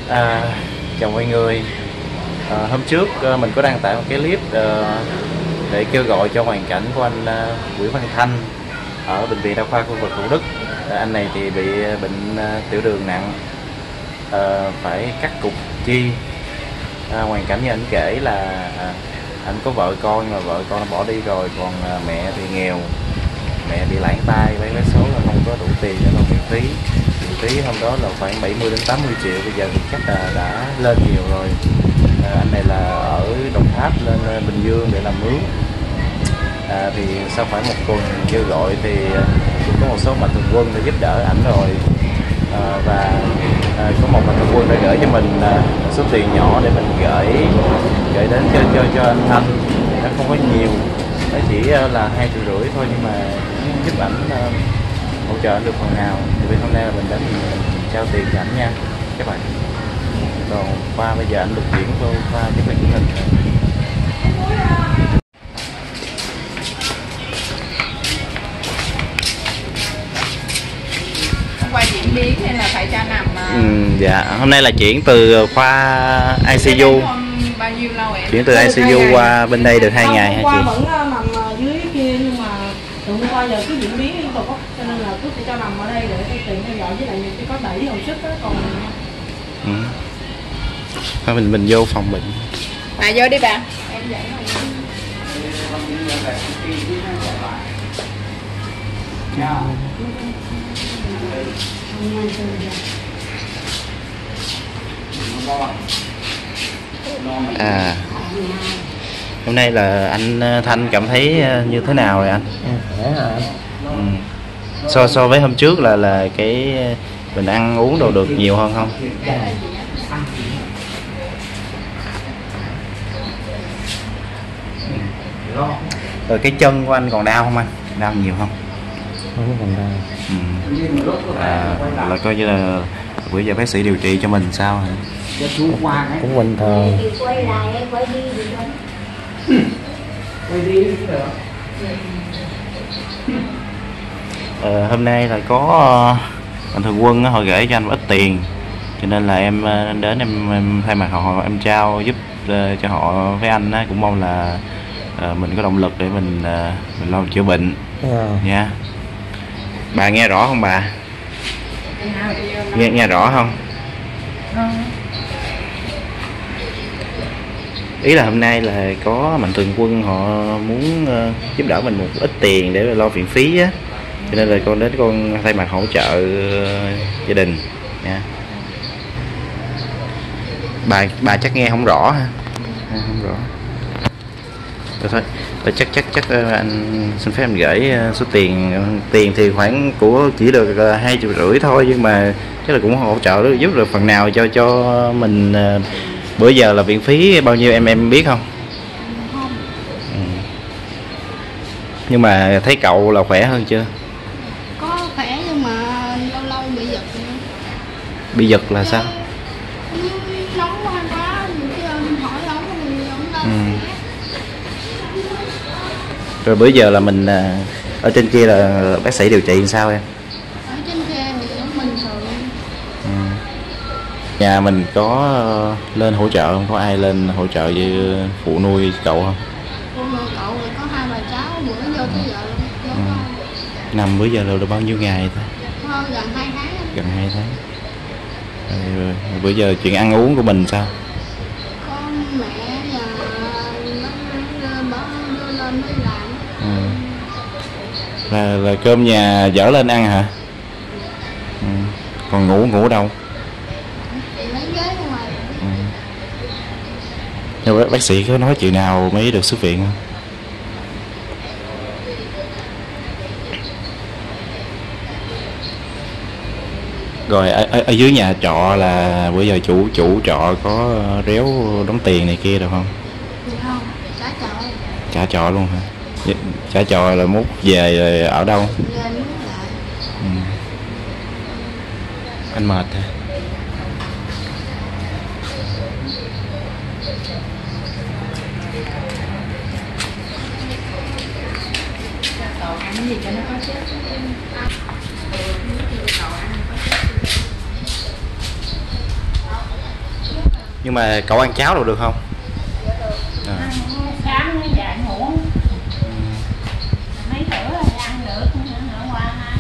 Chào mọi người. Hôm trước mình có đăng tải một cái clip để kêu gọi cho hoàn cảnh của anh Nguyễn Văn Thanh ở bệnh viện đa khoa khu vực Thủ Đức. Anh này thì bị bệnh tiểu đường nặng, phải cắt cụt chi. Hoàn cảnh như anh kể là anh có vợ con nhưng mà vợ con bỏ đi rồi, còn mẹ thì nghèo, mẹ bị lãng tai, lấy vé số là không có đủ tiền để lo viện phí. Viện phí hôm đó là khoảng 70 đến 80 triệu, bây giờ thì chắc là đã lên nhiều rồi. Anh này là ở Đồng Tháp lên Bình Dương để làm mướn. Thì sau khoảng một tuần kêu gọi thì cũng có một số mạnh thường quân đã giúp đỡ ảnh rồi, và có một mạnh thường quân đã gửi cho mình số tiền nhỏ để mình gửi đến cho anh Thanh. Nó không có nhiều, nó chỉ là 2,5 triệu thôi, nhưng mà giúp ảnh hỗ trợ anh được phần nào. Thì bên hôm nay là mình đến mình trao tiền cho ảnh nha các bạn. Còn qua bây giờ anh được chuyển vô qua cái phần truyền hình. Qua diễn biến hay là phải cho nằm? Dạ, hôm nay là chuyển từ khoa ICU. Bao nhiêu lâu em? Chuyển từ ICU qua bên đây được 2 ngày hả chị? Qua vẫn nằm dưới kia, nhưng mà từ hôm qua giờ cứ diễn biến liên tục á, cho nên là cứ phải cho nằm ở đây để tiện theo dõi, với lại nhiều khi có đẩy hồi sức á còn. Thôi mình vô phòng bệnh. Bà vô đi bà. Em dậy Hôm nay là anh Thanh cảm thấy như thế nào rồi anh? Khỏe hả? So với hôm trước là cái mình ăn uống đồ được nhiều hơn không? Rồi cái chân của anh còn đau không anh? Đau nhiều không? Không còn đau. Là coi như là bữa giờ bác sĩ điều trị cho mình sao hả? Cũng bình thường. Hôm nay là có mạnh thường quân họ gửi cho anh ít tiền, cho nên là em đến em thay mặt họ em trao giúp cho họ với anh á, cũng mong là mình có động lực để mình lo chữa bệnh nha. Bà nghe rõ không bà? Nghe rõ không? Ý là hôm nay là có mạnh thường quân họ muốn giúp đỡ mình một ít tiền để lo viện phí á, cho nên là con đến con thay mặt hỗ trợ gia đình nha. Bà chắc nghe không rõ ha? Không rõ. Thôi chắc anh xin phép em gửi số tiền thì khoảng của chỉ được 2,5 triệu thôi, nhưng mà chắc là cũng hỗ trợ giúp được phần nào cho mình. Bữa giờ là viện phí bao nhiêu em biết không? Nhưng mà thấy cậu là khỏe hơn chưa? Có khỏe nhưng mà lâu lâu bị giật. Bị giật là sao? Nóng quá chứ hỏi nóng thì không đâu. Rồi bữa giờ là mình ở trên kia là bác sĩ điều trị sao em? Ở trên kia thì cũng bình thường. Nhà mình có lên hỗ trợ không? Có ai lên hỗ trợ với phụ nuôi cậu không? Phụ nuôi cậu thì có 2 bà cháu bữa vô tới giờ luôn. Nằm bữa giờ được bao nhiêu ngày thôi? Hơn gần 2 tháng. Gần 2 tháng. Rồi bữa giờ chuyện ăn uống của mình sao? Con mẹ và nó đưa lên mới làm. Là cơm nhà dỡ lên ăn hả? Còn ngủ đâu? Lấy ghế ra ngoài. Nhưng bác sĩ có nói chuyện nào mới được xuất viện không? Rồi ở dưới nhà trọ là bữa giờ chủ trọ có réo đóng tiền này kia được không? Không, trả trọ. Trả trọ luôn hả? Trả trọ là mốt về rồi ở đâu? Về mướn lại. Anh mệt hả? Cái gì cho nó có chết. Nhưng mà cậu ăn cháo đâu được không? À. Sáng nó dạy ngủ. Mấy thử là ăn được, qua ăn.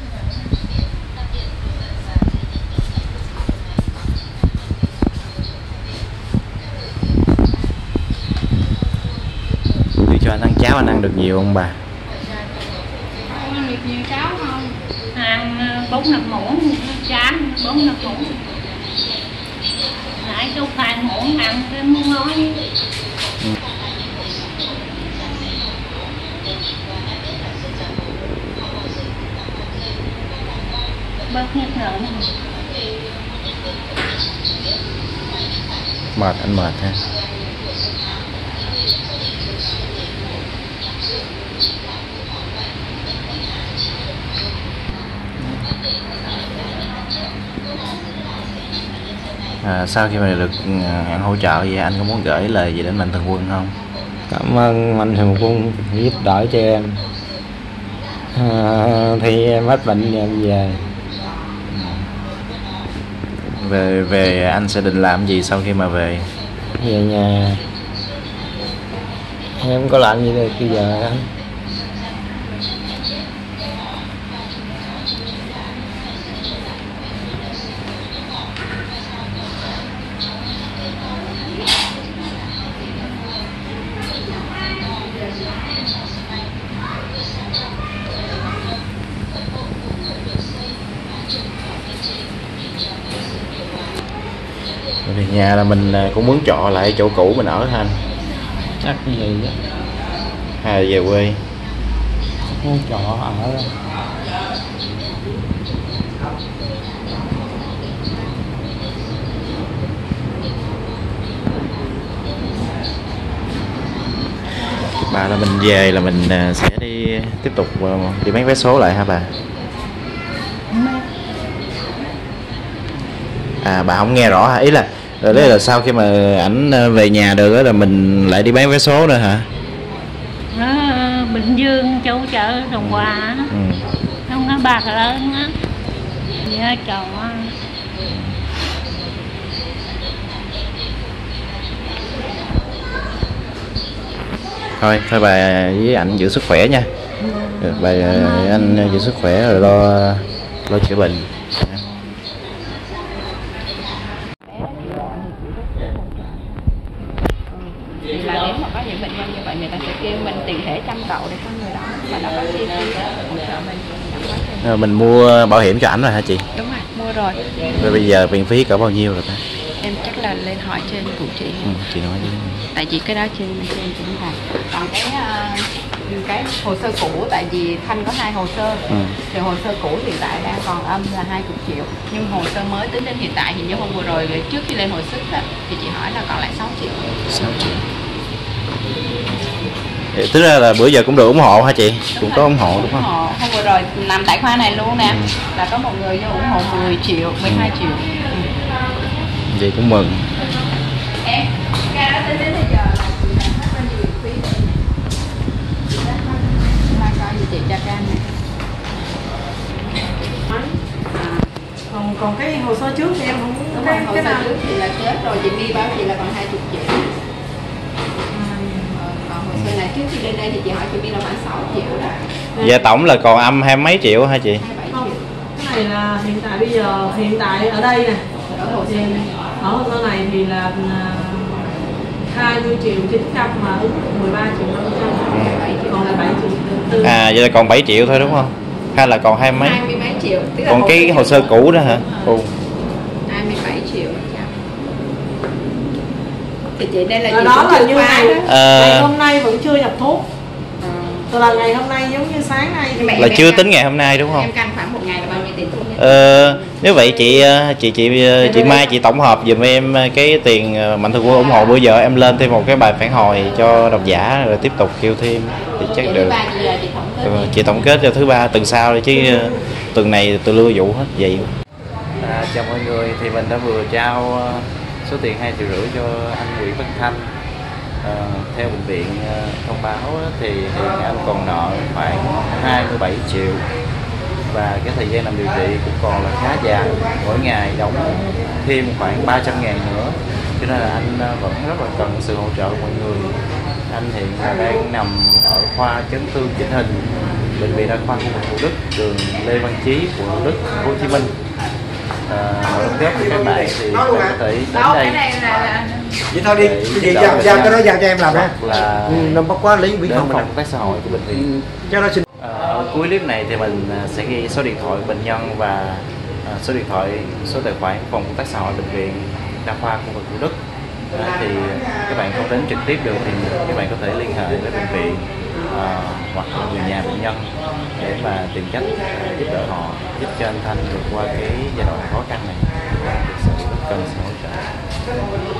Tôi cho anh ăn cháo, anh ăn được nhiều không bà? Ăn được nhiều cháo không? Ăn 4-5 muỗng cháo, 4-5 muỗng. Nãy tôi khai muỗng ăn cái muốn nói. Bớt nhất nữa. Mệt, anh mệt ha. Sau khi mà được ăn hỗ trợ vậy, anh có muốn gửi lời gì đến Mạnh Thường Quân không? Cảm ơn Mạnh Thường Quân giúp đỡ cho em. Thì em hết bệnh em về. Về anh sẽ định làm gì sau khi mà về? Về nhà em không có làm gì được bây giờ anh. Về nhà là mình cũng muốn trọ lại chỗ cũ mình ở ha anh? Chắc như vậy đó. Hay là về quê? Muốn trọ ở. Bà là mình về là mình sẽ đi tiếp tục đi bán vé số lại hả bà? À, bà không nghe rõ hả? Ý là rồi đấy là sau khi mà ảnh về nhà được đó là mình lại đi bán vé số nữa hả? Bình Dương châu chợ Đồng Hòa. Không có bạc lớn á. Dạ chồng á. Thôi bà với ảnh giữ sức khỏe nha. Được, bà anh giữ sức khỏe rồi lo chữa bệnh. Thì là nếu mà có những bệnh nhân như vậy người ta sẽ kêu mình tiền thể chăm cậu để cho người đó và nó có chi phí hỗ trợ mình. Mình mua bảo hiểm cho ảnh rồi hả chị? Đúng rồi, mua rồi. Rồi bây giờ viện phí cỡ bao nhiêu rồi ta? Em chắc là lên hỏi trên cụ chị. Chị nói đi. Tại vì cái đó trên cũng là. Còn cái hồ sơ cũ, tại vì Thanh có 2 hồ sơ. Thì hồ sơ cũ hiện tại đang còn âm là 20 triệu. Nhưng hồ sơ mới tính đến hiện tại thì như hôm vừa rồi trước khi lên hồi sức đó, thì chị hỏi là còn lại 6 triệu. 6 triệu. Tức ra là bữa giờ cũng được ủng hộ hả chị? Cũng có ủng hộ đúng không? Hôm vừa rồi nằm tại khoa này luôn nè, là có một người vô ủng hộ 10 triệu, 12 triệu. Vậy cũng mừng. Em, ca đó đến bây giờ là chị đã hết bao nhiêu phí rồi? Chị đã hết coi gì chị cho ca này. Còn cái hồ sơ trước thì em không muốn. Đúng rồi, hồ sơ trước thì là chết rồi, chị My báo chị là còn 20 triệu. Còn hồ sơ này trước khi lên đây thì chị hỏi chị My là khoảng 6 triệu đó. Dạ tổng là còn âm 20 mấy triệu hả chị? 27 Không, triệu. cái này là hiện tại bây giờ, hiện tại ở đây nè. Ở hồ sơ này. Ở hồ sơ này thì là 20 triệu 900 mà ứng 13 triệu 500. Còn là 7 triệu 400. À, vậy là còn 7 triệu thôi đúng không? Hay là còn 20 mấy? 20 mấy triệu. Tức là Còn cái hồ sơ cũ đó hả? 27 triệu. Thì chị đây là Rồi chị đó cũng là chưa như khóa này. đó. Ngày hôm nay vẫn chưa nhập thuốc. Từ là ngày hôm nay giống như sáng nay thì Là chưa tính ngày hôm nay đúng không? Em canh khoảng một ngày là bao nhiêu tiền thuốc nhất? Nếu vậy chị Mai chị tổng hợp giùm em cái tiền Mạnh Thường Quân ủng hộ, bữa giờ em lên thêm một cái bài phản hồi cho độc giả rồi tiếp tục kêu thêm thì chắc Vậy được. thứ ba giờ chị tổng kết đi. Chị tổng kết cho thứ ba tuần sau đi chứ tuần này tôi lưu vụ hết vậy. Chào mọi người, thì mình đã vừa trao số tiền 2,5 triệu cho anh Nguyễn Văn Thanh. Theo bệnh viện thông báo thì hiện anh còn nợ khoảng 27 triệu. và cái thời gian nằm điều trị cũng còn là khá dài, mỗi ngày đóng thêm khoảng 300.000 nữa, cho nên là anh vẫn rất là cần sự hỗ trợ của mọi người. Anh hiện là đang nằm ở khoa chấn thương chỉnh hình bệnh viện đa khoa khu vực Thủ Đức, đường Lê Văn Chí, quận Thủ Đức, thành phố Hồ Chí Minh. Mọi đóng góp của các bạn thì các bạn có thể đến đây. Vậy thôi đi, cái gì giao cái đó giao cho em làm ha. Là nó bất quá lý viễn đến thông mình phòng công tác xã hội của bệnh viện. cho nó xin. Ở cuối clip này thì mình sẽ ghi số điện thoại bệnh nhân và số điện thoại, số tài khoản phòng công tác xã hội bệnh viện đa khoa khu vực Thủ Đức. Thì các bạn không đến trực tiếp được thì các bạn có thể liên hệ với bệnh viện hoặc là người nhà bệnh nhân để mà tìm cách giúp đỡ họ, giúp cho anh Thanh vượt qua cái giai đoạn khó khăn này. Thực sự rất cần sự hỗ trợ.